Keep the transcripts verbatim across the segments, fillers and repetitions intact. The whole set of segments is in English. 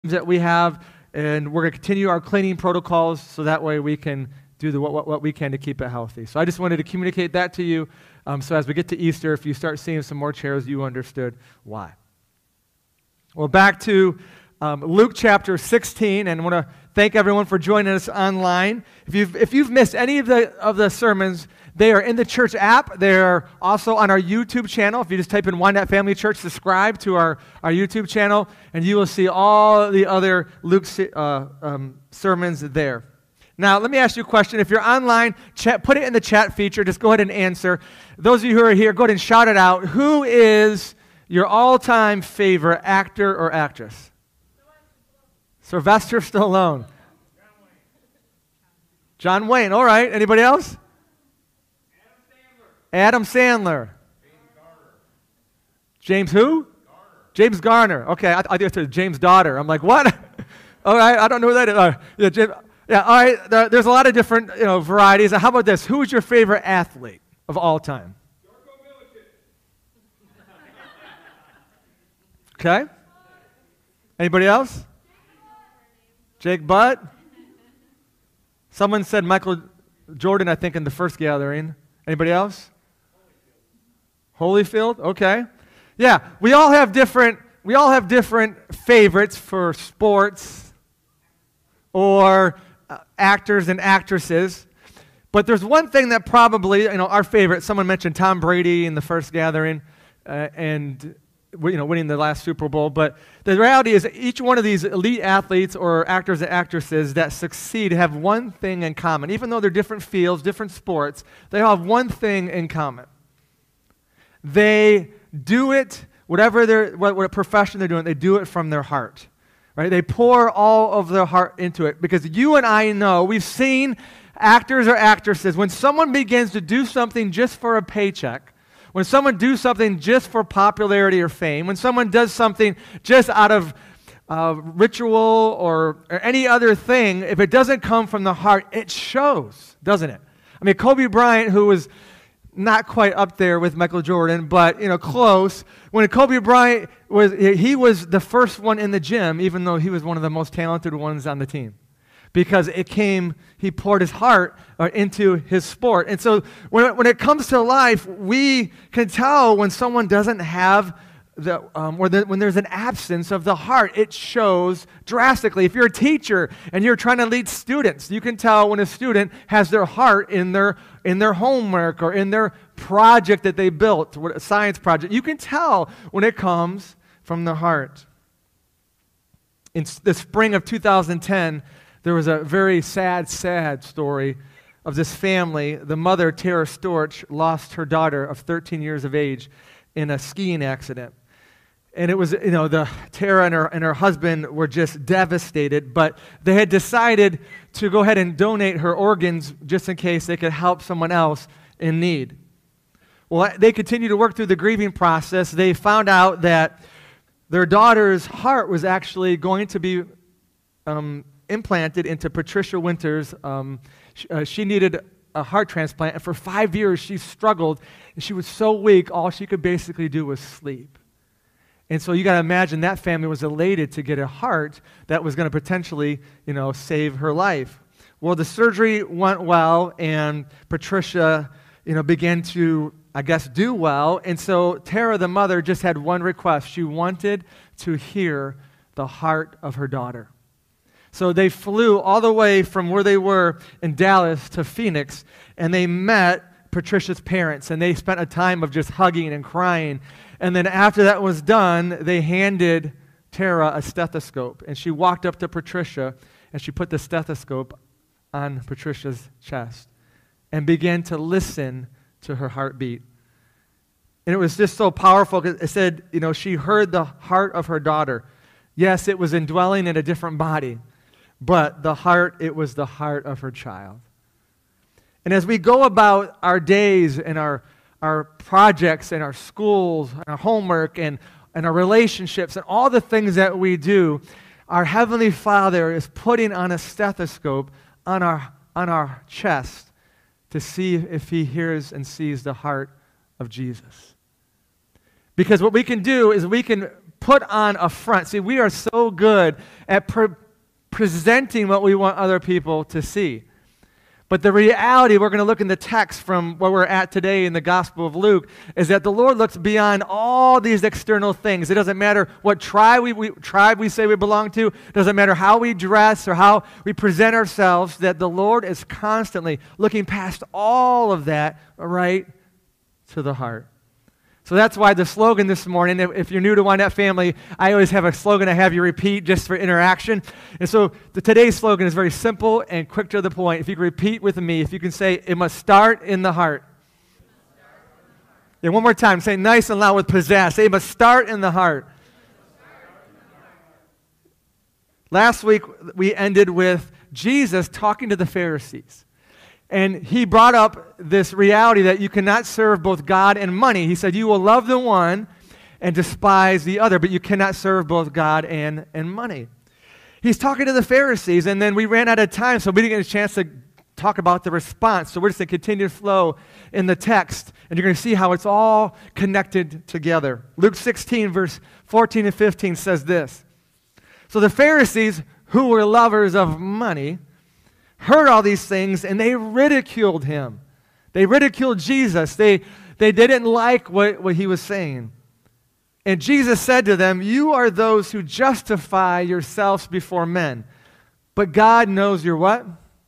that we have, and we're going to continue our cleaning protocols so that way we can do the, what, what, what we can to keep it healthy. So I just wanted to communicate that to you. Um, so as we get to Easter, if you start seeing some more chairs, you understood why. Well, back to um, Luke chapter sixteen, and I want to thank everyone for joining us online. If you've, if you've missed any of the, of the sermons, they are in the church app. They're also on our YouTube channel. If you just type in Wyandotte Family Church, subscribe to our, our YouTube channel, and you will see all the other Luke uh, um, sermons there. Now, let me ask you a question. If you're online, chat, put it in the chat feature. Just go ahead and answer. Those of you who are here, go ahead and shout it out. Who is your all-time favorite actor or actress? Sylvester Stallone. John Wayne. All right. Anybody else? Adam Sandler. James who? Garner. James Garner. Okay, I, I think it's James' daughter. I'm like, what? All right, I don't know who that is. Uh, yeah, James, yeah, all right, there, there's a lot of different you know, varieties. How about this? Who is your favorite athlete of all time? Okay. Anybody else? Jake Butt. Someone said Michael Jordan, I think, in the first gathering. Anybody else? Holyfield, okay. Yeah, we all have different we all have different favorites for sports or uh, actors and actresses. But there's one thing that probably, you know, our favorite, someone mentioned Tom Brady in the first gathering uh, and you know, winning the last Super Bowl, but the reality is that each one of these elite athletes or actors and actresses that succeed have one thing in common. Even though they're different fields, different sports, they all have one thing in common. They do it, whatever they're, what, what profession they're doing, they do it from their heart, right? They pour all of their heart into it because you and I know, we've seen actors or actresses, when someone begins to do something just for a paycheck, when someone does something just for popularity or fame, when someone does something just out of uh, ritual or, or any other thing, if it doesn't come from the heart, it shows, doesn't it? I mean, Kobe Bryant, who was not quite up there with Michael Jordan, but you know, close. When Kobe Bryant was, he was the first one in the gym, even though he was one of the most talented ones on the team. Because it came, he poured his heart uh, into his sport. And so when it, when it comes to life, we can tell when someone doesn't have, the, um, or the, when there's an absence of the heart, it shows drastically. If you're a teacher and you're trying to lead students, you can tell when a student has their heart in their, in their homework or in their project that they built, a science project. You can tell when it comes from the heart. In the spring of two thousand ten, there was a very sad, sad story of this family. The mother, Tara Storch, lost her daughter of thirteen years of age in a skiing accident. And it was, you know, the Tara and her, and her husband were just devastated, but they had decided to go ahead and donate her organs just in case they could help someone else in need. Well, they continued to work through the grieving process. They found out that their daughter's heart was actually going to be um, implanted into Patricia Winters. Um, she, uh, she needed a heart transplant, and for five years she struggled, and she was so weak, all she could basically do was sleep. And so you got to imagine that family was elated to get a heart that was going to potentially, you know, save her life. Well, the surgery went well, and Patricia, you know, began to, I guess, do well. And so Tara, the mother, just had one request. She wanted to hear the heart of her daughter. So they flew all the way from where they were in Dallas to Phoenix, and they met Patricia's parents, and they spent a time of just hugging and crying. And then after that was done, they handed Tara a stethoscope, and she walked up to Patricia, and she put the stethoscope on Patricia's chest and began to listen to her heartbeat. And it was just so powerful because it said, you know, she heard the heart of her daughter. Yes, it was indwelling in a different body, but the heart, it was the heart of her child. And as we go about our days and our, our projects and our schools and our homework and, and our relationships and all the things that we do, our Heavenly Father is putting on a stethoscope on our, on our chest to see if He hears and sees the heart of Jesus. Because what we can do is we can put on a front. See, we are so good at pre- presenting what we want other people to see. But the reality, we're going to look in the text from where we're at today in the Gospel of Luke, is that the Lord looks beyond all these external things. It doesn't matter what tribe we, we, tribe we say we belong to. It doesn't matter how we dress or how we present ourselves, that the Lord is constantly looking past all of that right to the heart. So that's why the slogan this morning, if, if you're new to Wynette Family, I always have a slogan I have you repeat just for interaction. And so the, today's slogan is very simple and quick to the point. If you can repeat with me, if you can say, it must start in the heart. Yeah, one more time. Say nice and loud with pizzazz. Say, it must start in the heart. Last week, we ended with Jesus talking to the Pharisees. And he brought up this reality that you cannot serve both God and money. He said, you will love the one and despise the other, but you cannot serve both God and, and money. He's talking to the Pharisees, and then we ran out of time, so we didn't get a chance to talk about the response. So we're just going to continue to flow in the text, and you're going to see how it's all connected together. Luke sixteen, verse fourteen and fifteen says this. So the Pharisees, who were lovers of money, heard all these things, and they ridiculed him. They ridiculed Jesus. They, they didn't like what, what he was saying. And Jesus said to them, you are those who justify yourselves before men, but God knows your what?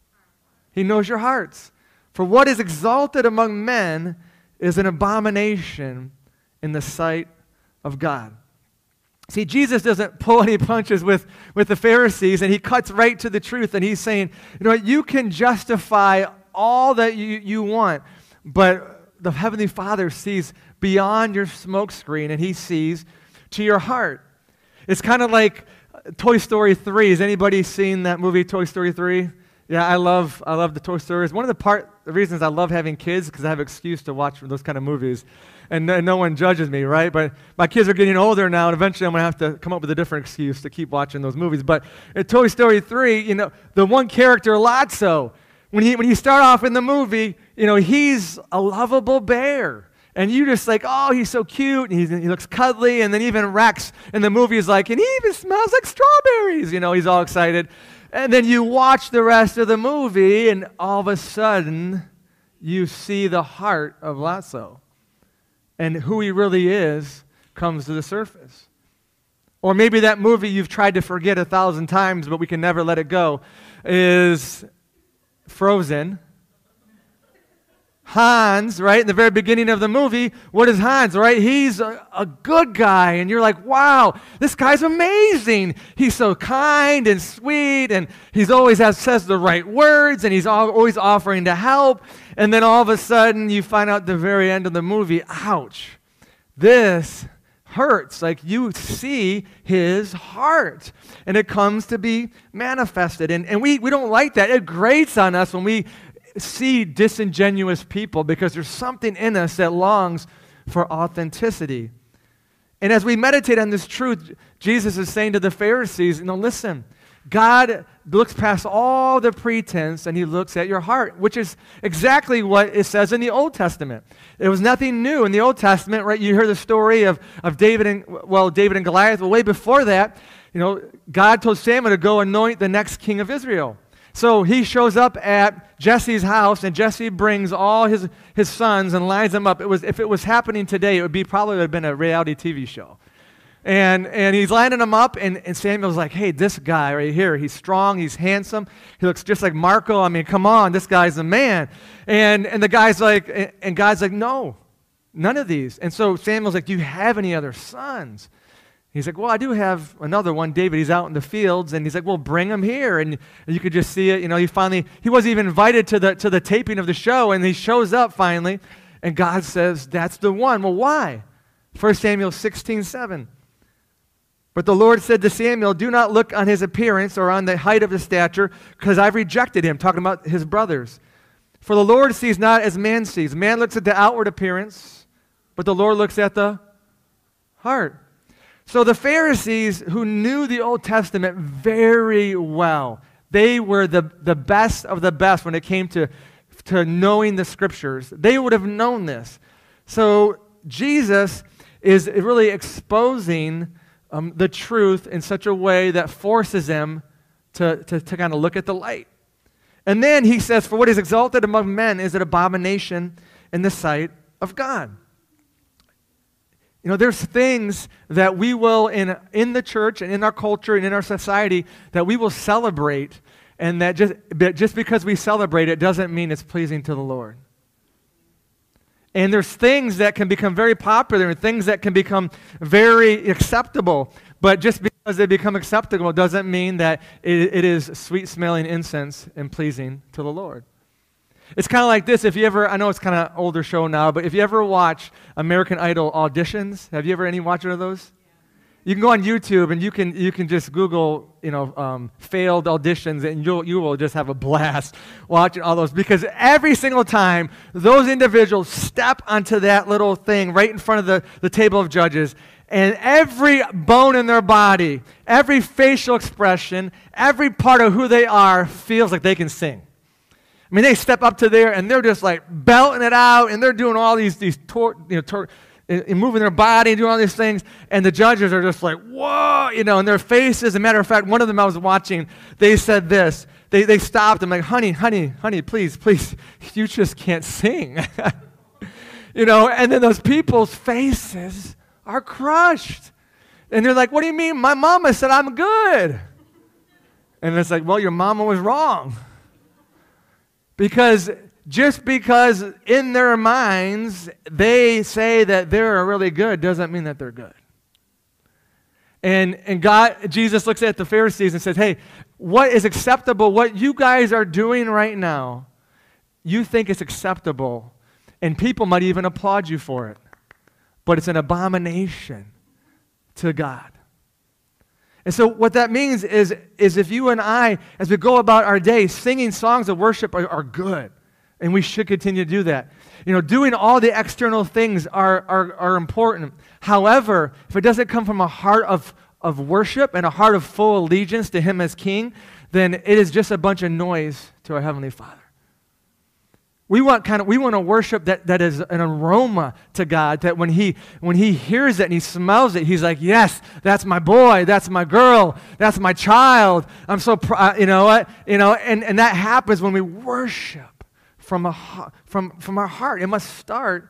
He knows your hearts. For what is exalted among men is an abomination in the sight of God. See, Jesus doesn't pull any punches with, with the Pharisees, and he cuts right to the truth, and he's saying, you know what, you can justify all that you, you want, but the Heavenly Father sees beyond your smoke screen, and he sees to your heart. It's kind of like Toy Story three. Has anybody seen that movie, Toy Story three? Yeah, I love I love the Toy Stories. One of the part the reasons I love having kids because I have an excuse to watch those kind of movies, and no, no one judges me, right? But my kids are getting older now, and eventually I'm gonna have to come up with a different excuse to keep watching those movies. But in Toy Story three, you know, the one character, Lotso, when he when you start off in the movie, you know, he's a lovable bear. And you just like, oh, he's so cute, and he's, he looks cuddly, and then even Rex in the movie is like, and he even smells like strawberries. You know, he's all excited. And then you watch the rest of the movie, and all of a sudden, you see the heart of Lotso. And who he really is comes to the surface. Or maybe that movie you've tried to forget a thousand times, but we can never let it go, is Frozen. Hans, right, in the very beginning of the movie, what is Hans, right? He's a, a good guy, and you're like, wow, this guy's amazing. He's so kind and sweet, and he's always has, says the right words, and he's always offering to help, and then all of a sudden, you find out at the very end of the movie, ouch, this hurts. Like, you see his heart, and it comes to be manifested, and, and we, we don't like that. It grates on us when we see disingenuous people because there's something in us that longs for authenticity. And as we meditate on this truth, Jesus is saying to the Pharisees, you know, listen, God looks past all the pretense and he looks at your heart, which is exactly what it says in the Old Testament. It was nothing new in the Old Testament, right? You hear the story of, of David and, well, David and Goliath. Well, way before that, you know, God told Samuel to go anoint the next king of Israel. So he shows up at Jesse's house, and Jesse brings all his, his sons and lines them up. It was, if it was happening today, it would be probably would have been a reality T V show. And, and he's lining them up, and, and Samuel's like, hey, this guy right here, he's strong, he's handsome, he looks just like Marco. I mean, come on, this guy's a man. And, and the guy's like, and, and God's like, no, none of these. And so Samuel's like, do you have any other sons? He's like, well, I do have another one, David. He's out in the fields, and he's like, well, bring him here. And you could just see it. You know, he finally, he wasn't even invited to the to the taping of the show, and he shows up finally, and God says, that's the one. Well, why? First Samuel sixteen seven. But the Lord said to Samuel, do not look on his appearance or on the height of his stature, because I've rejected him, talking about his brothers. For the Lord sees not as man sees. Man looks at the outward appearance, but the Lord looks at the heart. So the Pharisees, who knew the Old Testament very well, they were the, the best of the best when it came to, to knowing the Scriptures. They would have known this. So Jesus is really exposing um, the truth in such a way that forces them to, to, to kind of look at the light. And then he says, for what is exalted among men is an abomination in the sight of God. You know, there's things that we will, in, in the church and in our culture and in our society, that we will celebrate, and that just, but just because we celebrate it doesn't mean it's pleasing to the Lord. And there's things that can become very popular and things that can become very acceptable, but just because they become acceptable doesn't mean that it, it is sweet-smelling incense and pleasing to the Lord. It's kind of like this. If you ever, I know it's kind of older show now, but if you ever watch American Idol auditions, have you ever any watched one of those? You can go on YouTube and you can you can just Google, you know, um, failed auditions, and you'll you will just have a blast watching all those, because every single time those individuals step onto that little thing right in front of the, the table of judges, and every bone in their body, every facial expression, every part of who they are feels like they can sing. I mean, they step up to there and they're just like belting it out, and they're doing all these these tor- you know tor- and moving their body and doing all these things, and the judges are just like, whoa, you know, and their faces. As a matter of fact, one of them I was watching, they said this. They they stopped. I'm like, honey, honey, honey, please, please, you just can't sing. You know, and then those people's faces are crushed. And they're like, what do you mean? My mama said I'm good. And it's like, well, your mama was wrong. Because just because in their minds they say that they're really good doesn't mean that they're good. And and God, Jesus looks at the Pharisees and says, hey, what is acceptable, what you guys are doing right now, you think it's acceptable, and people might even applaud you for it, but it's an abomination to God. And so what that means is, is if you and I, as we go about our day, singing songs of worship are, are good. And we should continue to do that. You know, doing all the external things are, are, are important. However, if it doesn't come from a heart of, of worship and a heart of full allegiance to Him as King, then it is just a bunch of noise to our Heavenly Father. We want kind of we want to worship that, that is an aroma to God, that when he when he hears it and he smells it, he's like, yes, that's my boy, that's my girl, that's my child. I'm so proud, you know what? You know, and, and that happens when we worship from a from from our heart. It must start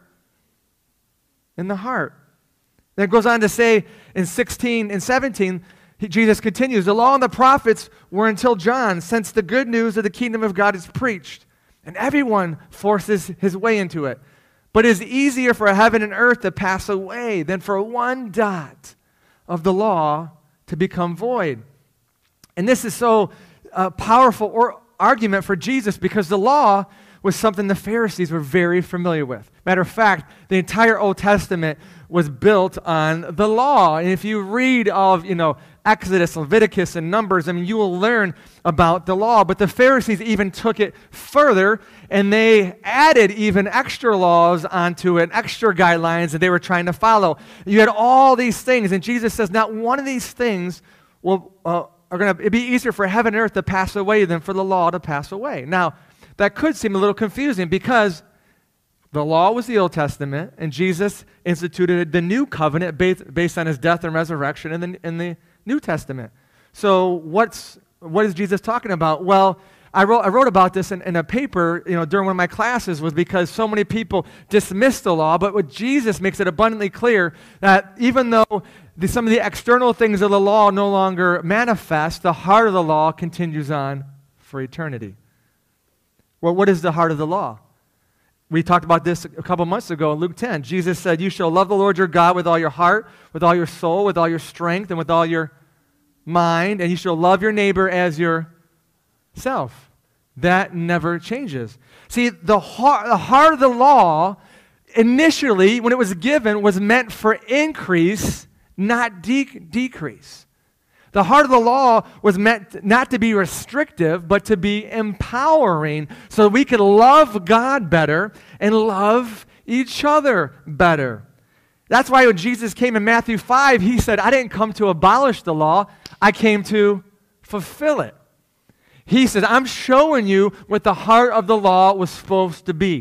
in the heart. Then it goes on to say in sixteen and seventeen, he, Jesus continues, the law and the prophets were until John, since the good news of the kingdom of God is preached. And everyone forces his way into it. But it is easier for heaven and earth to pass away than for one dot of the law to become void. And this is so uh, powerful or argument for Jesus, because the law was something the Pharisees were very familiar with. Matter of fact, the entire Old Testament was built on the law. And if you read all of, you know, Exodus, Leviticus, and Numbers, I mean, you will learn about the law. But the Pharisees even took it further, and they added even extra laws onto it, extra guidelines that they were trying to follow. You had all these things, and Jesus says, not one of these things will uh, are going to. It'd be easier for heaven and earth to pass away than for the law to pass away. Now, that could seem a little confusing, because the law was the Old Testament, and Jesus instituted the new covenant based, based on his death and resurrection in the, in the New Testament. So what's what is Jesus talking about? Well, I wrote I wrote about this in, in a paper, you know, during one of my classes, was because so many people dismiss the law, but what Jesus makes it abundantly clear that even though the, some of the external things of the law no longer manifest, the heart of the law continues on for eternity. Well, what is the heart of the law? We talked about this a couple months ago in Luke ten. Jesus said, you shall love the Lord your God with all your heart, with all your soul, with all your strength, and with all your mind, and you shall love your neighbor as yourself. That never changes. See, the heart, the heart of the law, initially, when it was given, was meant for increase, not de- decrease. The heart of the law was meant not to be restrictive, but to be empowering, so we could love God better and love each other better. That's why when Jesus came in Matthew five, he said, I didn't come to abolish the law, I came to fulfill it. He says, I'm showing you what the heart of the law was supposed to be.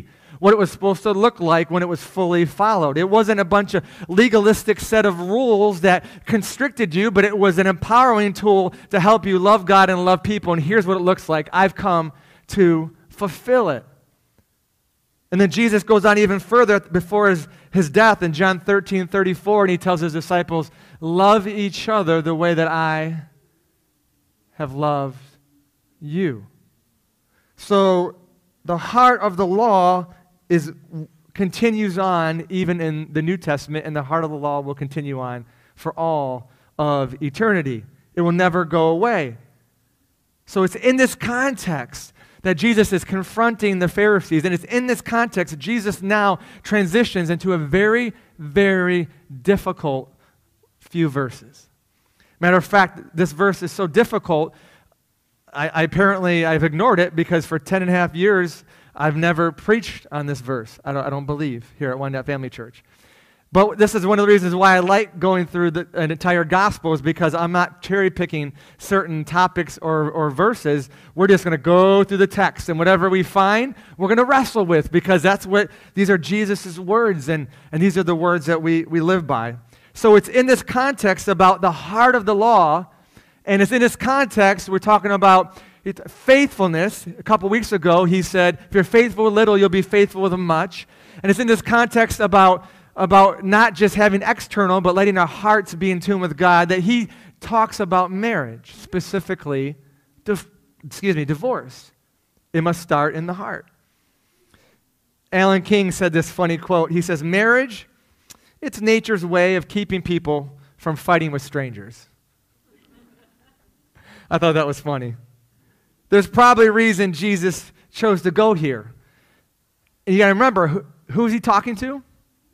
what it was supposed to look like when it was fully followed. It wasn't a bunch of legalistic set of rules that constricted you, but it was an empowering tool to help you love God and love people. And here's what it looks like. I've come to fulfill it. And then Jesus goes on even further before his, his death in John thirteen thirty-four, and he tells his disciples, love each other the way that I have loved you. So the heart of the law is continues on even in the New Testament, and the heart of the law will continue on for all of eternity. It will never go away. So it's in this context that Jesus is confronting the Pharisees. And it's in this context Jesus now transitions into a very, very difficult few verses. Matter of fact, this verse is so difficult, I, I apparently I've ignored it because for ten and a half years, I've never preached on this verse. I don't, I don't believe here at One Net Family Church. But this is one of the reasons why I like going through the, an entire gospel is because I'm not cherry-picking certain topics or, or verses. We're just going to go through the text, and whatever we find, we're going to wrestle with because that's what, these are Jesus' words, and, and these are the words that we, we live by. So it's in this context about the heart of the law, and it's in this context we're talking about faithfulness. A couple weeks ago, he said, if you're faithful with little, you'll be faithful with much. And it's in this context about about not just having external, but letting our hearts be in tune with God, that he talks about marriage, specifically, dif- excuse me, divorce. It must start in the heart. Alan King said this funny quote. He says, marriage, it's nature's way of keeping people from fighting with strangers. I thought that was funny. There's probably a reason Jesus chose to go here. And you got to remember, who, who is he talking to?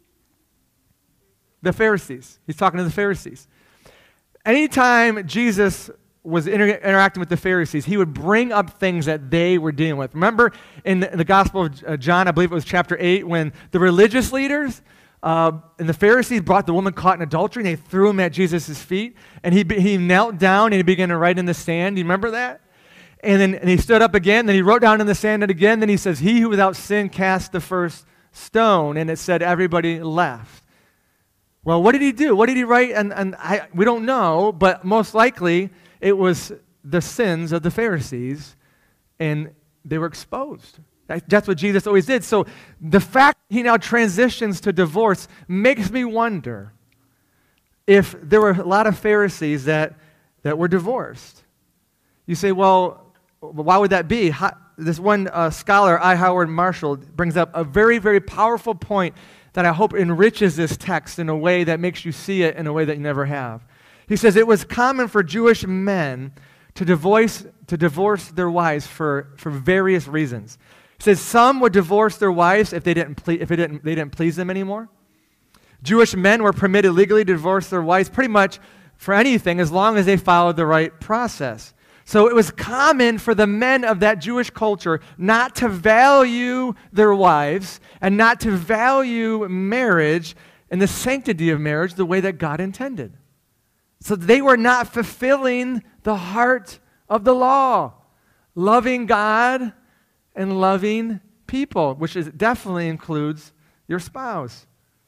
The Pharisees. He's talking to the Pharisees. Anytime Jesus was inter- interacting with the Pharisees, he would bring up things that they were dealing with. Remember in the, in the Gospel of uh, John, I believe it was chapter eight, when the religious leaders uh, and the Pharisees brought the woman caught in adultery, and they threw him at Jesus' feet, and he, he knelt down and he began to write in the sand. Do you remember that? And then and he stood up again, then he wrote down in the sand and again, then he says, he who without sin cast the first stone, and it said everybody left. Well, what did he do? What did he write? And, and I, we don't know, but most likely it was the sins of the Pharisees, and they were exposed. That, that's what Jesus always did. So the fact he now transitions to divorce makes me wonder if there were a lot of Pharisees that, that were divorced. You say, well, why would that be? How, this one uh, scholar, I. Howard Marshall, brings up a very, very powerful point that I hope enriches this text in a way that makes you see it in a way that you never have. He says, it was common for Jewish men to divorce, to divorce their wives for, for various reasons. He says some would divorce their wives if they didn't ple- if it didn't, they didn't please them anymore. Jewish men were permitted legally to divorce their wives pretty much for anything as long as they followed the right process. So it was common for the men of that Jewish culture not to value their wives and not to value marriage and the sanctity of marriage the way that God intended. So they were not fulfilling the heart of the law, loving God and loving people, which is, definitely includes your spouse.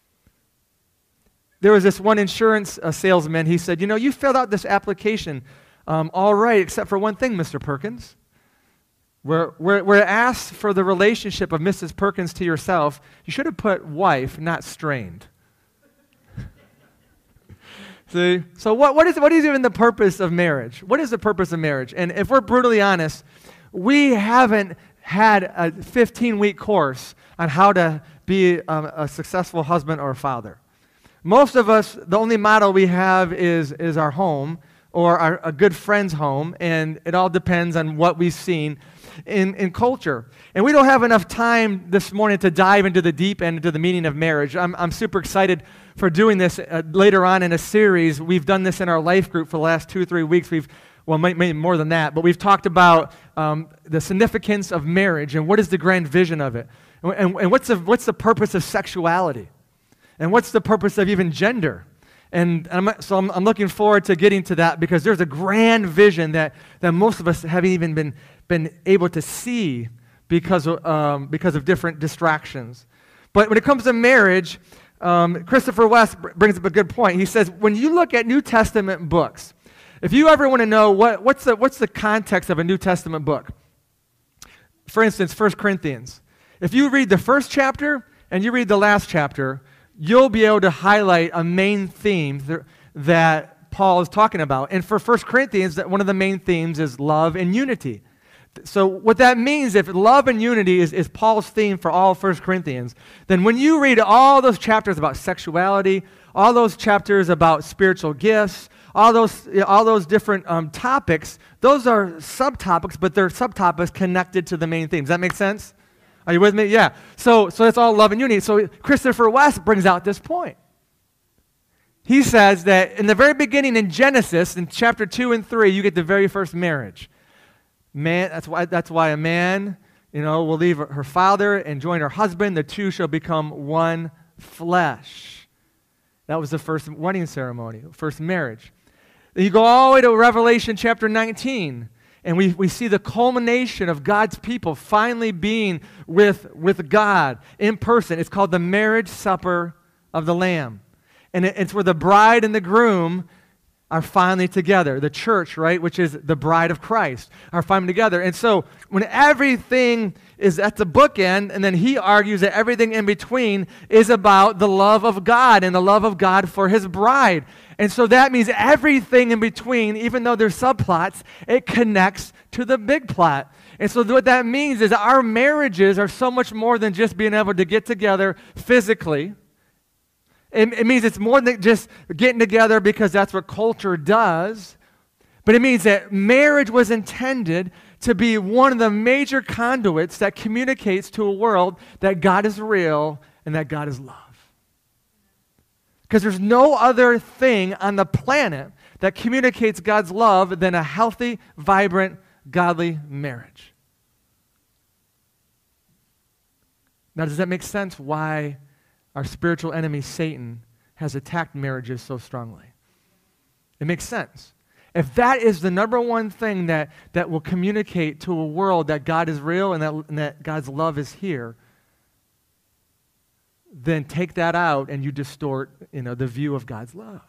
There was this one insurance uh, salesman. He said, you know, you filled out this application Um, all right, except for one thing, Mister Perkins. We're, we're, we're asked for the relationship of Missus Perkins to yourself. You should have put wife, not strained. See? So what, what, is, what is even the purpose of marriage? What is the purpose of marriage? And if we're brutally honest, we haven't had a fifteen-week course on how to be um, a successful husband or father. Most of us, the only model we have is, is our home, or our, a good friend's home, and it all depends on what we've seen in, in culture. And we don't have enough time this morning to dive into the deep end, into the meaning of marriage. I'm, I'm super excited for doing this uh, later on in a series. We've done this in our life group for the last two or three weeks. We've, well, maybe more than that, but we've talked about um, the significance of marriage and what is the grand vision of it. And, and, and what's, the, what's the purpose of sexuality? And what's the purpose of even gender? And I'm, so I'm, I'm looking forward to getting to that because there's a grand vision that, that most of us haven't even been, been able to see. because of, um, because of different distractions. But when it comes to marriage, um, Christopher West br- brings up a good point. He says, when you look at New Testament books, if you ever want to know what, what's, the, what's the context of a New Testament book, for instance, First Corinthians, if you read the first chapter and you read the last chapter, you'll be able to highlight a main theme th- that Paul is talking about. And for First Corinthians, that one of the main themes is love and unity. So what that means, if love and unity is, is Paul's theme for all First Corinthians, then when you read all those chapters about sexuality, all those chapters about spiritual gifts, all those, all those different um, topics, those are subtopics, but they're subtopics connected to the main theme. Does that make sense? Are you with me? Yeah. So, so that's all love and unity. So Christopher West brings out this point. He says that in the very beginning in Genesis, in chapter two and three, you get the very first marriage. Man, that's why, that's why a man, you know, will leave her father and join her husband. The two shall become one flesh. That was the first wedding ceremony, first marriage. Then you go all the way to Revelation chapter nineteen, and we, we see the culmination of God's people finally being with, with God in person. It's called the marriage supper of the Lamb. And it, it's where the bride and the groom are finally together. The church, right, which is the bride of Christ, are finally together. And so when everything is at the bookend, and then he argues that everything in between is about the love of God and the love of God for his bride. And so that means everything in between, even though there's subplots, it connects to the big plot. And so what that means is our marriages are so much more than just being able to get together physically. It, it means it's more than just getting together because that's what culture does. But it means that marriage was intended to be one of the major conduits that communicates to a world that God is real and that God is love. Because there's no other thing on the planet that communicates God's love than a healthy, vibrant, godly marriage. Now, does that make sense why our spiritual enemy, Satan, has attacked marriages so strongly? It makes sense. If that is the number one thing that, that will communicate to a world that God is real and that, and that God's love is here, then take that out and you distort, you know, the view of God's love.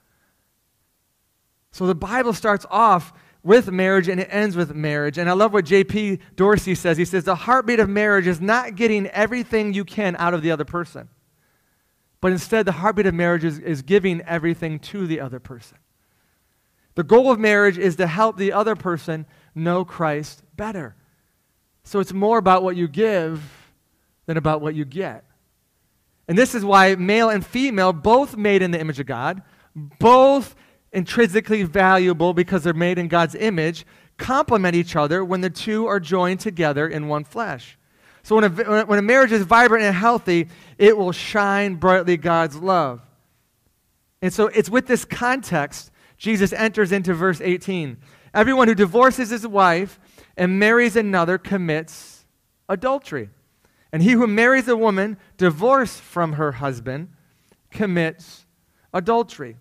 So the Bible starts off with marriage and it ends with marriage. And I love what J P Dorsey says. He says, the heartbeat of marriage is not getting everything you can out of the other person. But instead, the heartbeat of marriage is, is giving everything to the other person. The goal of marriage is to help the other person know Christ better. So it's more about what you give than about what you get. And this is why male and female, both made in the image of God, both intrinsically valuable because they're made in God's image, complement each other when the two are joined together in one flesh. So when a, when a marriage is vibrant and healthy, it will shine brightly God's love. And so it's with this context, Jesus enters into verse eighteen. Everyone who divorces his wife and marries another commits adultery. And he who marries a woman divorced from her husband commits adultery.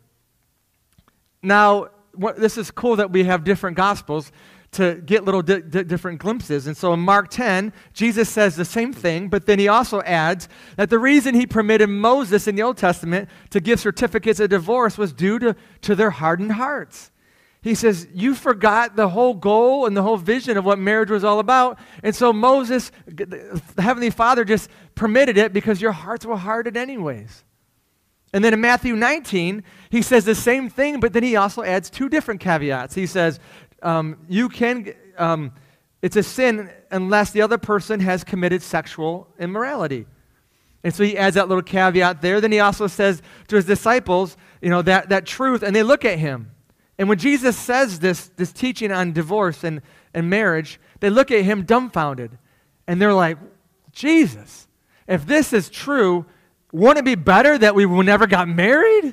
Now, what, this is cool that we have different gospels to get little di- di- different glimpses. And so in Mark ten, Jesus says the same thing, but then he also adds that the reason he permitted Moses in the Old Testament to give certificates of divorce was due to, to their hardened hearts. He says, you forgot the whole goal and the whole vision of what marriage was all about. And so Moses, the Heavenly Father, just permitted it because your hearts were hardened anyways. And then in Matthew nineteen, he says the same thing, but then he also adds two different caveats. He says, um, you can, um, it's a sin unless the other person has committed sexual immorality. And so he adds that little caveat there. Then he also says to his disciples, you know, that, that truth, and they look at him. And when Jesus says this, this teaching on divorce and, and marriage, they look at him dumbfounded. And they're like, Jesus, if this is true, wouldn't it be better that we never got married?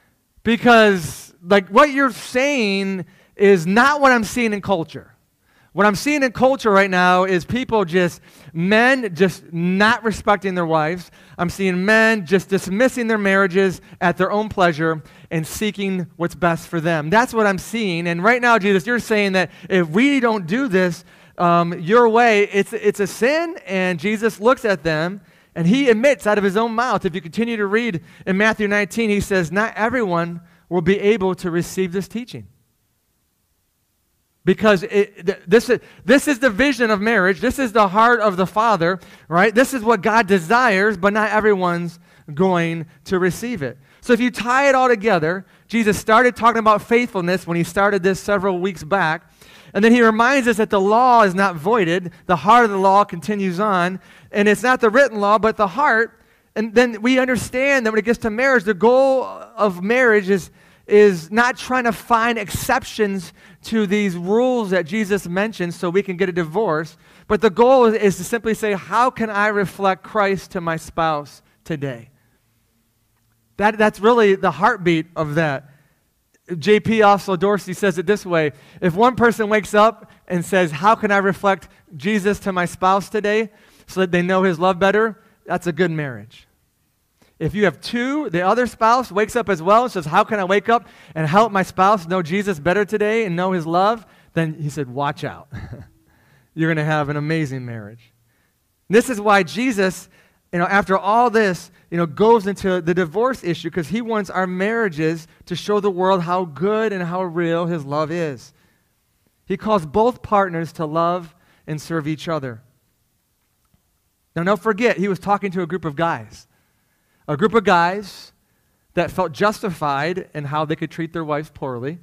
Because like what you're saying is not what I'm seeing in culture. What I'm seeing in culture right now is people just, men just not respecting their wives. I'm seeing men just dismissing their marriages at their own pleasure and seeking what's best for them. That's what I'm seeing. And right now, Jesus, you're saying that if we don't do this um, your way, it's, it's a sin. And Jesus looks at them and he admits out of his own mouth, if you continue to read in Matthew nineteen, he says, not everyone will be able to receive this teaching. Because it, th- this, is, this is the vision of marriage. This is the heart of the Father, right? This is what God desires, but not everyone's going to receive it. So if you tie it all together, Jesus started talking about faithfulness when he started this several weeks back. And then he reminds us that the law is not voided. The heart of the law continues on. And it's not the written law, but the heart. And then we understand that when it gets to marriage, the goal of marriage is is not trying to find exceptions to these rules that Jesus mentioned so we can get a divorce, but the goal is, is to simply say, how can I reflect Christ to my spouse today? That, that's really the heartbeat of that. J P Oslo Dorsey says it this way: if one person wakes up and says, how can I reflect Jesus to my spouse today so that they know his love better, that's a good marriage. If you have two, the other spouse wakes up as well and says, how can I wake up and help my spouse know Jesus better today and know his love? Then he said, watch out. You're going to have an amazing marriage. This is why Jesus, you know, after all this, you know, goes into the divorce issue, because he wants our marriages to show the world how good and how real his love is. He calls both partners to love and serve each other. Now, don't forget, he was talking to a group of guys. A group of guys that felt justified in how they could treat their wives poorly.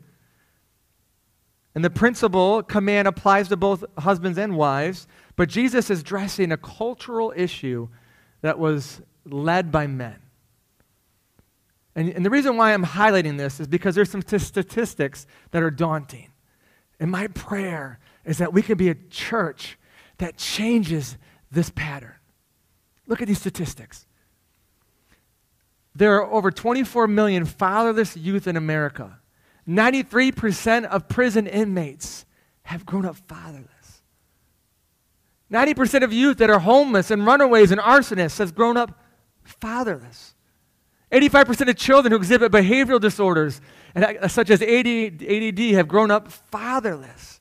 And the principle, command, applies to both husbands and wives, but Jesus is addressing a cultural issue that was led by men. And, and the reason why I'm highlighting this is because there's some t- statistics that are daunting. And my prayer is that we can be a church that changes this pattern. Look at these statistics. There are over twenty-four million fatherless youth in America. ninety-three percent of prison inmates have grown up fatherless. ninety percent of youth that are homeless and runaways and arsonists has grown up fatherless. eighty-five percent of children who exhibit behavioral disorders and, such as A D D have grown up fatherless.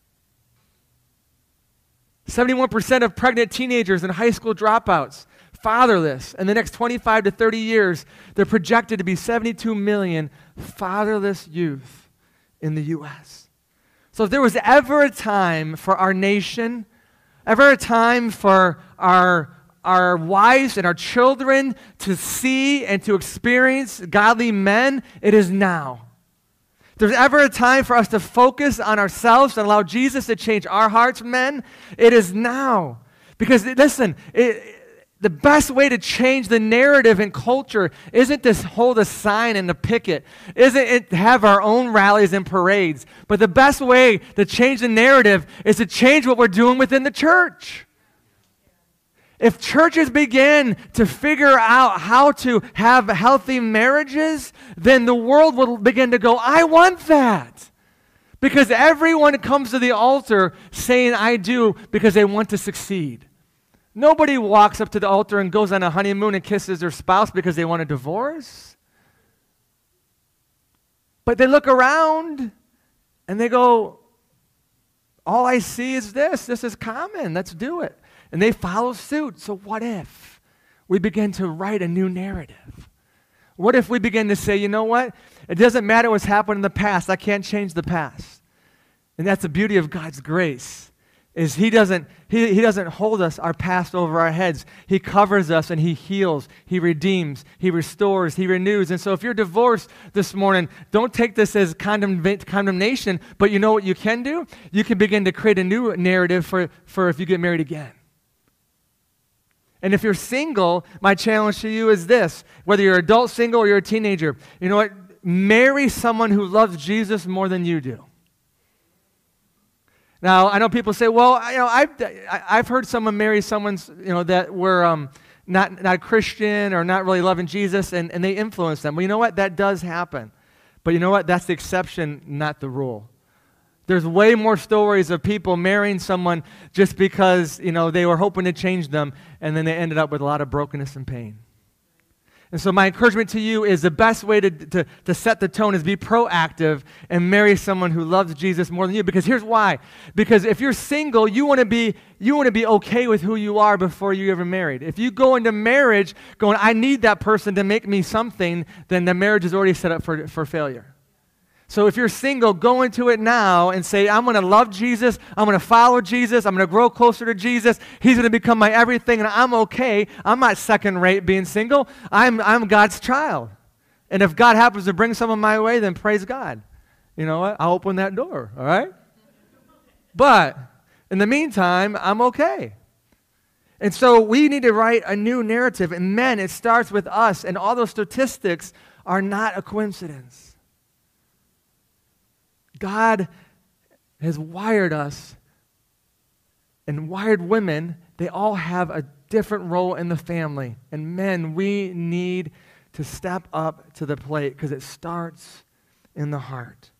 seventy-one percent of pregnant teenagers and high school dropouts fatherless. In the next twenty-five to thirty years, they're projected to be seventy-two million fatherless youth in the U S. So if there was ever a time for our nation, ever a time for our, our wives and our children to see and to experience godly men, it is now. If there's ever a time for us to focus on ourselves and allow Jesus to change our hearts, men, it is now. Because, listen, it, the best way to change the narrative in culture isn't to hold a sign and to picket, isn't it to have our own rallies and parades, but the best way to change the narrative is to change what we're doing within the church. If churches begin to figure out how to have healthy marriages, then the world will begin to go, I want that. Because everyone comes to the altar saying, I do, because they want to succeed. Nobody walks up to the altar and goes on a honeymoon and kisses their spouse because they want a divorce. But they look around and they go, all I see is this. This is common. Let's do it. And they follow suit. So what if we begin to write a new narrative? What if we begin to say, you know what? It doesn't matter what's happened in the past. I can't change the past. And that's the beauty of God's grace. Is he doesn't he, he doesn't hold us our past over our heads. He covers us and he heals, he redeems, he restores, he renews. And so if you're divorced this morning, don't take this as condemn, condemnation, but you know what you can do? You can begin to create a new narrative for, for if you get married again. And if you're single, my challenge to you is this, whether you're adult single or you're a teenager, you know what? Marry someone who loves Jesus more than you do. Now, I know people say, well, you know, I've, I've heard someone marry someone, you know, that were um, not, not Christian or not really loving Jesus, and, and they influence them. Well, you know what? That does happen. But you know what? That's the exception, not the rule. There's way more stories of people marrying someone just because, you know, they were hoping to change them, and then they ended up with a lot of brokenness and pain. And so my encouragement to you is the best way to, to, to set the tone is be proactive and marry someone who loves Jesus more than you. Because here's why. Because if you're single, you want to be you want to be okay with who you are before you ever married. If you go into marriage going, I need that person to make me something, then the marriage is already set up for, for failure. So if you're single, go into it now and say, I'm going to love Jesus, I'm going to follow Jesus, I'm going to grow closer to Jesus, he's going to become my everything, and I'm okay. I'm not second-rate being single. I'm, I'm God's child. And if God happens to bring someone my way, then praise God. You know what? I'll open that door, all right? But in the meantime, I'm okay. And so we need to write a new narrative. And men, it starts with us, and all those statistics are not a coincidence. God has wired us and wired women. They all have a different role in the family. And men, we need to step up to the plate because it starts in the heart.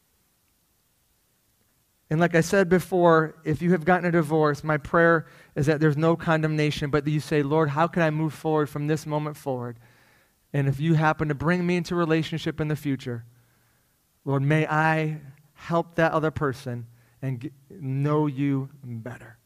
And like I said before, if you have gotten a divorce, my prayer is that there's no condemnation, but that you say, Lord, how can I move forward from this moment forward? And if you happen to bring me into a relationship in the future, Lord, may I help that other person and get, know you better.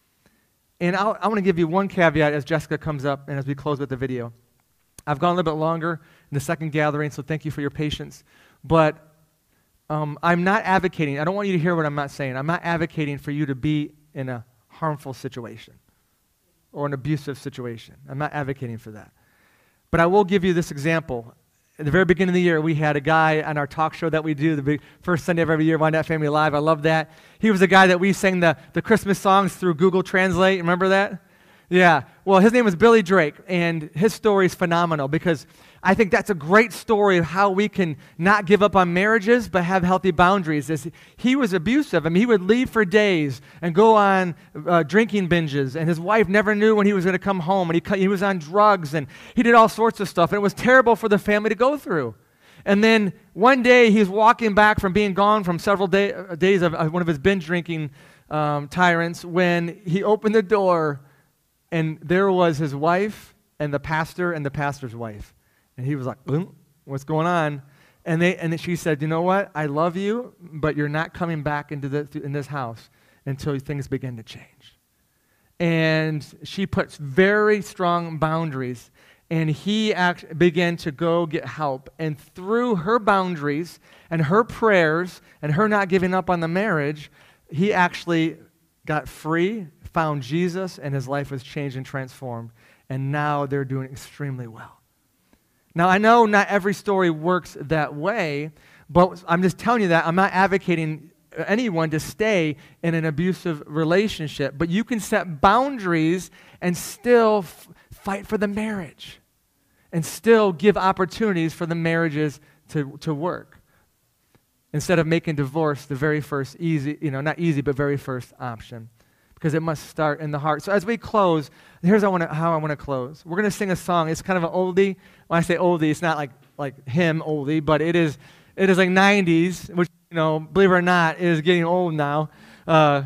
And I'll, I want to give you one caveat as Jessica comes up and as we close with the video. I've gone a little bit longer in the second gathering, so thank you for your patience. But um, I'm not advocating, I don't want you to hear what I'm not saying. I'm not advocating for you to be in a harmful situation or an abusive situation. I'm not advocating for that. But I will give you this example. At the very beginning of the year, we had a guy on our talk show that we do, the big first Sunday of every year, Wyandotte Family Live. I love that. He was the guy that we sang the, the Christmas songs through Google Translate. Remember that? Yeah. Well, his name was Billy Drake, and his story is phenomenal because I think that's a great story of how we can not give up on marriages but have healthy boundaries. As he was abusive. I mean, he would leave for days and go on uh, drinking binges, and his wife never knew when he was going to come home, and he, cut, he was on drugs, and he did all sorts of stuff, and it was terrible for the family to go through. And then one day, he's walking back from being gone from several day, uh, days of uh, one of his binge drinking um, tyrants when he opened the door, and there was his wife and the pastor and the pastor's wife. And he was like, what's going on? And they and she said, you know what? I love you, but you're not coming back into the, in this house until things begin to change. And she puts very strong boundaries. And he act, began to go get help. And through her boundaries and her prayers and her not giving up on the marriage, he actually got free, found Jesus, and his life was changed and transformed. And now they're doing extremely well. Now, I know not every story works that way, but I'm just telling you that. I'm not advocating anyone to stay in an abusive relationship, but you can set boundaries and still f- fight for the marriage and still give opportunities for the marriages to, to work instead of making divorce the very first easy, you know, not easy, but very first option. Because it must start in the heart. So as we close, here's how I, wanna, how I want to close. We're going to sing a song. It's kind of an oldie. When I say oldie, it's not like like hymn oldie, but it is it is like nineties, which, you know, believe it or not, is getting old now. Uh,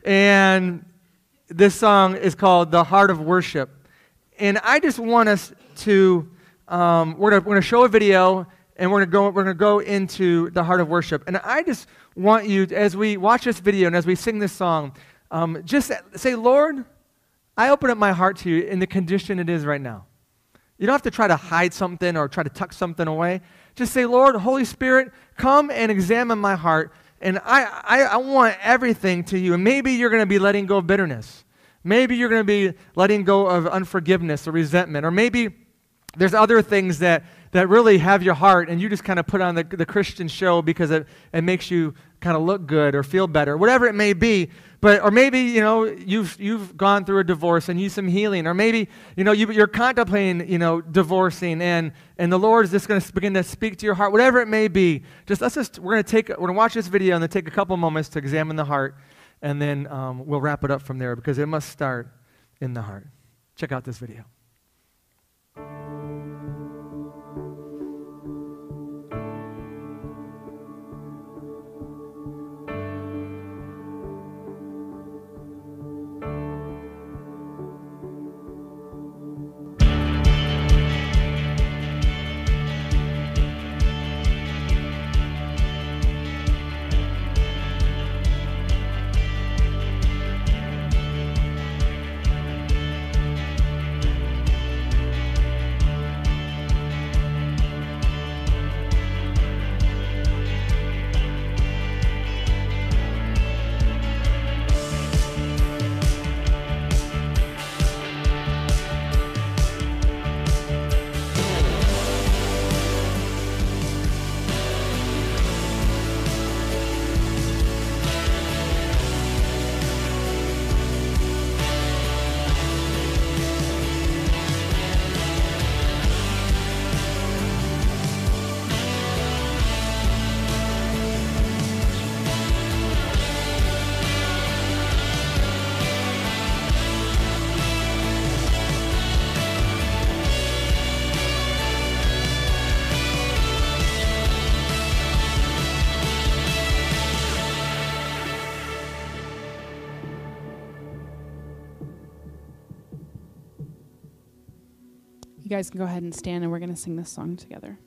and this song is called "The Heart of Worship." And I just want us to um, we're gonna we're gonna show a video, and we're gonna go we're gonna go into the heart of worship. And I just want you, as we watch this video and as we sing this song, Um, just say, Lord, I open up my heart to you in the condition it is right now. You don't have to try to hide something or try to tuck something away. Just say, Lord, Holy Spirit, come and examine my heart. And I, I, I want everything to you. And maybe you're going to be letting go of bitterness. Maybe you're going to be letting go of unforgiveness or resentment. Or maybe there's other things that, that really have your heart and you just kind of put on the, the Christian show because it, it makes you kind of look good or feel better, whatever it may be. But or maybe, you know, you've you've gone through a divorce and you need some healing. Or maybe, you know, you, you're contemplating, you know, divorcing and, and the Lord is just going to begin to speak to your heart, whatever it may be. Just let's just, we're going to take, we're going to watch this video and then take a couple moments to examine the heart. And then um, we'll wrap it up from there because it must start in the heart. Check out this video. You guys can go ahead and stand, and we're going to sing this song together.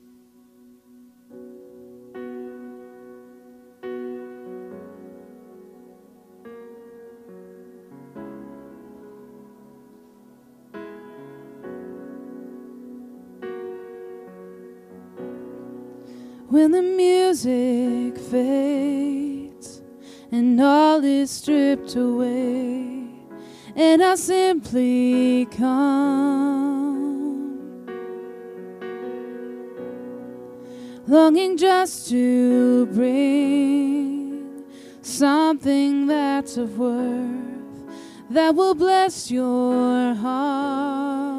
When the music fades and all is stripped away, and I simply come, longing just to bring something that's of worth, that will bless your heart.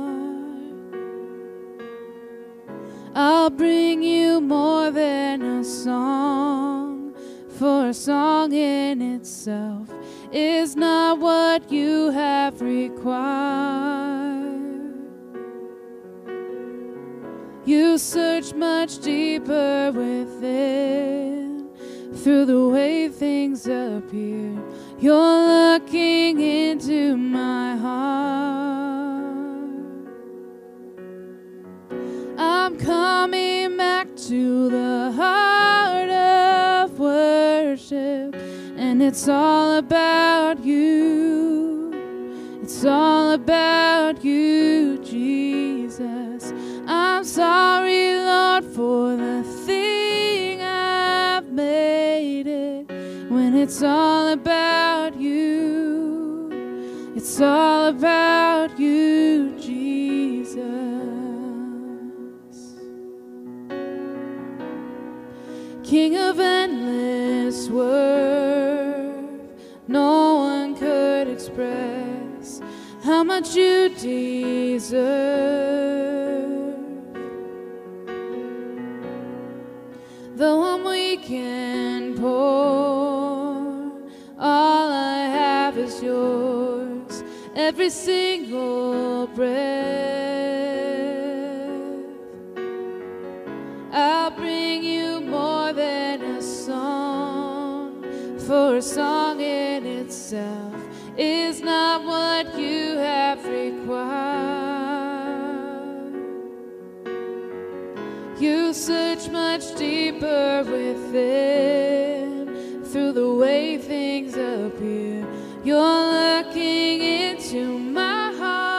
I'll bring you more than a song, for a song in itself is not what you have required. You search much deeper within, through the way things appear. You're looking into my heart. I'm coming back to the heart of worship, and it's all about you. It's all about you, Jesus. I'm sorry, Lord, for the thing I've made it, when it's all about you. It's all about you, Jesus. King of endless worth, no one could express how much you deserve. Though I'm weak and poor, all I have is yours, every single breath. I'll bring you more than a song, for a song in itself is not what you have required. You search much deeper within, through the way things appear. You're looking into my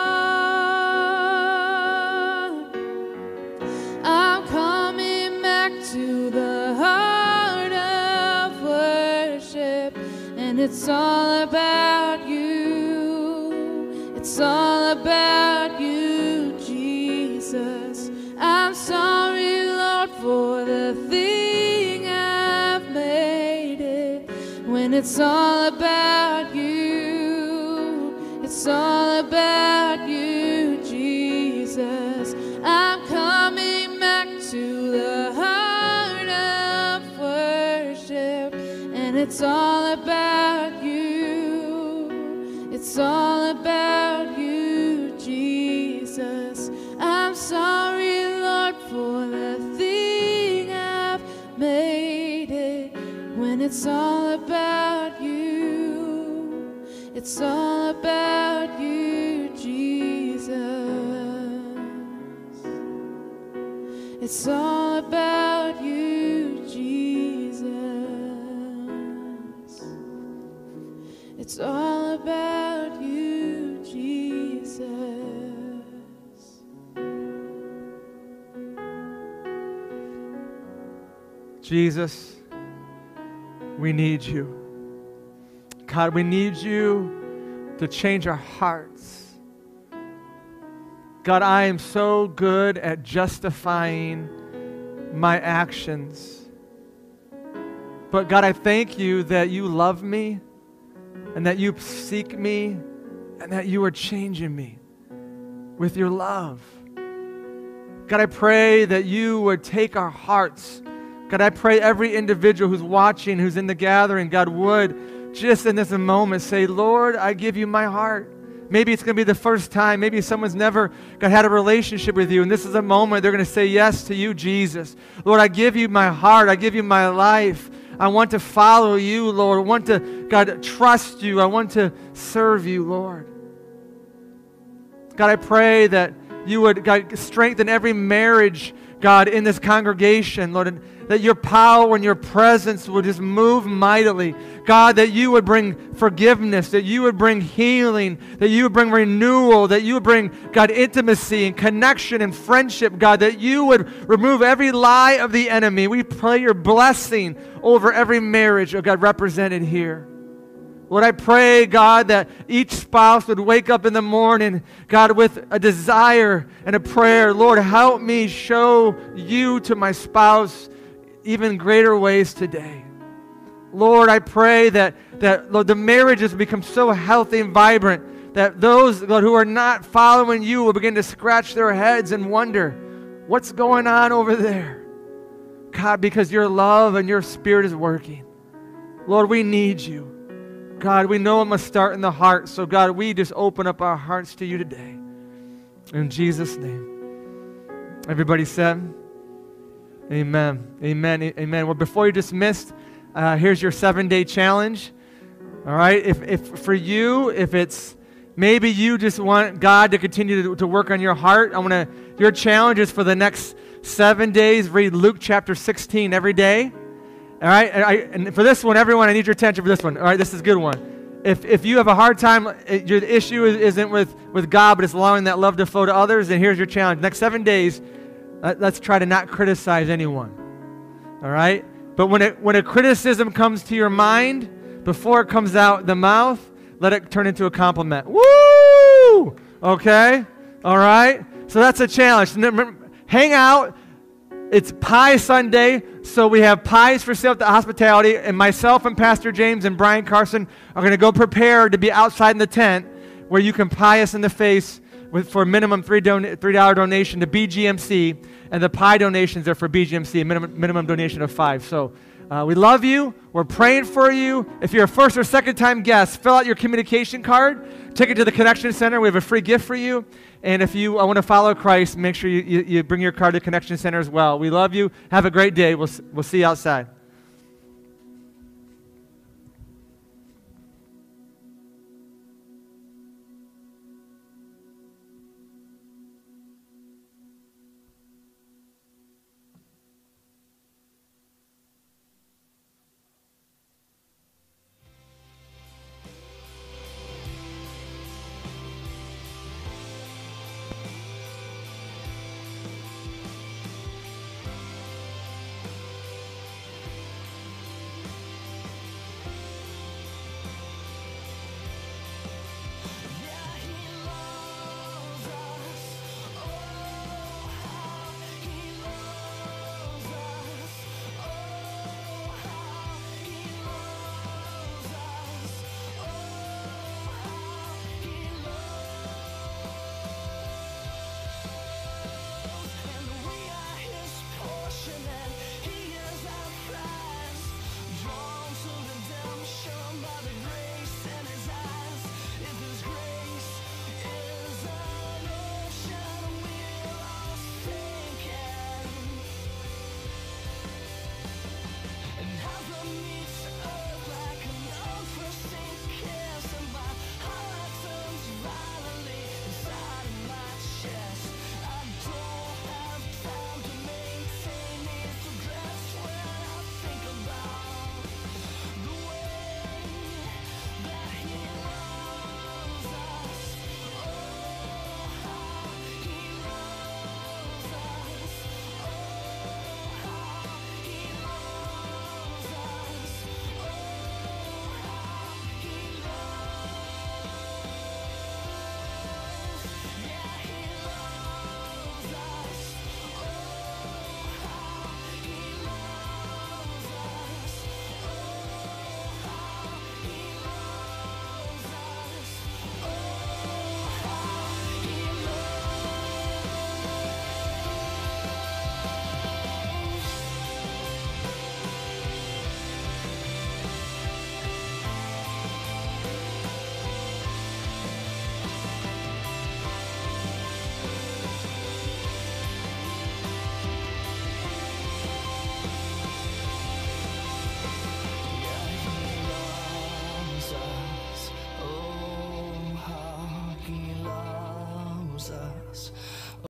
heart. I'm coming back to the heart of worship, and it's all about you. It's all about you, Jesus. I'm sorry, Lord, for the thing I've made it, when it's all about you. It's all about you, Jesus. I'm coming back to the heart of worship, and it's all about you. It's all about you, Jesus. I'm sorry, Lord, for the thing I've made it, when it's all about you. It's all about you, Jesus. It's all about you, Jesus. It's all about you, Jesus. Jesus, we need you. God, we need you to change our hearts. God, I am so good at justifying my actions. But God, I thank you that you love me and that you seek me and that you are changing me with your love. God, I pray that you would take our hearts. God, I pray every individual who's watching, who's in the gathering, God, would just in this moment say, Lord, I give you my heart. Maybe it's going to be the first time. Maybe someone's never God, had a relationship with you, and this is a moment they're going to say yes to you, Jesus. Lord, I give you my heart. I give you my life. I want to follow you, Lord. I want to, God, trust you. I want to serve you, Lord. God, I pray that you would, God, strengthen every marriage, God, in this congregation, Lord, and that your power and your presence would just move mightily. God, that you would bring forgiveness, that you would bring healing, that you would bring renewal, that you would bring, God, intimacy and connection and friendship, God, that you would remove every lie of the enemy. We pray your blessing over every marriage, oh God, represented here. Lord, I pray, God, that each spouse would wake up in the morning, God, with a desire and a prayer. Lord, help me show you to my spouse even greater ways today. Lord, I pray that, that Lord, the marriages become so healthy and vibrant that those, Lord, who are not following you will begin to scratch their heads and wonder, what's going on over there? God, because your love and your spirit is working. Lord, we need you. God, we know it must start in the heart. So, God, we just open up our hearts to you today. In Jesus' name. Everybody said, amen. Amen. Amen. Well, before you're dismissed, uh, here's your seven-day challenge. All right? If, if for you, if it's maybe you just want God to continue to, to work on your heart, I want to, your challenge is for the next seven days, read Luke chapter sixteen every day. All right, and, I, and for this one, everyone, I need your attention for this one. All right, this is a good one. If if you have a hard time, it, your issue is, isn't with, with God, but it's allowing that love to flow to others, then here's your challenge. Next seven days, let, let's try to not criticize anyone. All right? But when it when a criticism comes to your mind, before it comes out the mouth, let it turn into a compliment. Woo! Okay? All right? So that's a challenge. Hang out. It's Pie Sunday, so we have pies for sale at the hospitality, and myself and Pastor James and Brian Carson are going to go prepare to be outside in the tent where you can pie us in the face with, for a minimum three don- three dollar donation to B G M C, and the pie donations are for B G M C, a minimum, minimum donation of five. So uh, we love you. We're praying for you. If you're a first or second time guest, fill out your communication card, take it to the Connection Center. We have a free gift for you. And if you uh, want to follow Christ, make sure you, you, you bring your card to Connection Center as well. We love you. Have a great day. We'll, we'll see you outside.